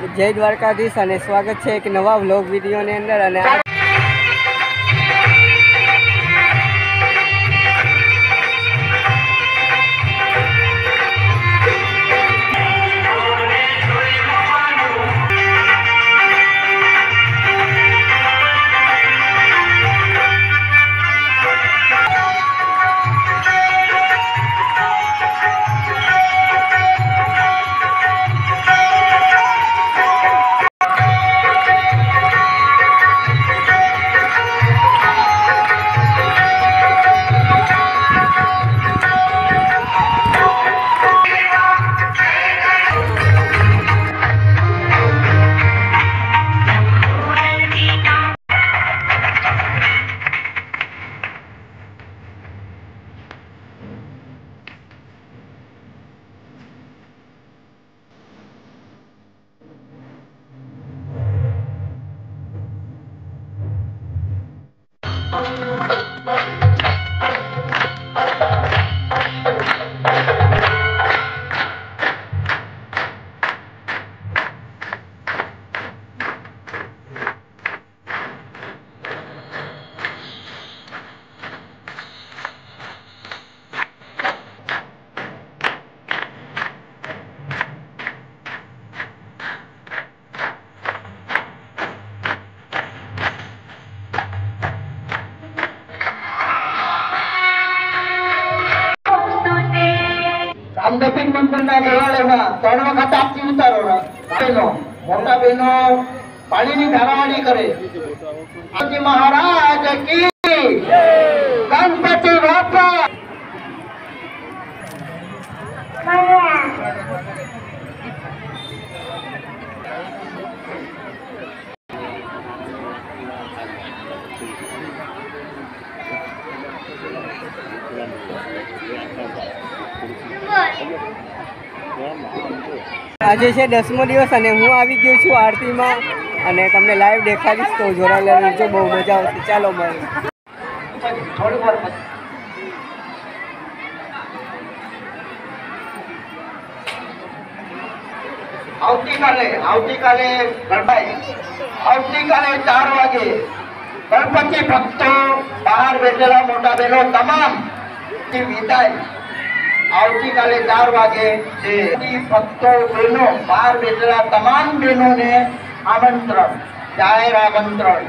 જય દ્વારકાધીશ અને સ્વાગત છે એક નવા વ્લોગ વિડીયોની અંદર। અને રામદેવ મંદિરના મેળાવડામાં 3 વખત આરતી ઉતારો બહેનો મોટા બહેનો પાણીની ધારાવાળી કરે। ગણપતિ મહારાજ કી જય, ગણપતિ બાપા। આજે છે 10મો દિવસ અને હું આવી ગયો છું આરતીમાં અને તમને લાઈવ દેખાડીશ, તો જોડાયેલા રહેજો, બહુ મજા આવશે। ચાલો મળીએ। આવતીકાલે 4 વાગે ગણપતિ ભક્તો બહાર બેઠેલા મોટા બહેનો તમામ વિદાય। આવતીકાલે 4 વાગે ભક્તો બહેનો બહાર બેઠેલા તમામ બહેનોને આમંત્રણ, જાહેર આમંત્રણ।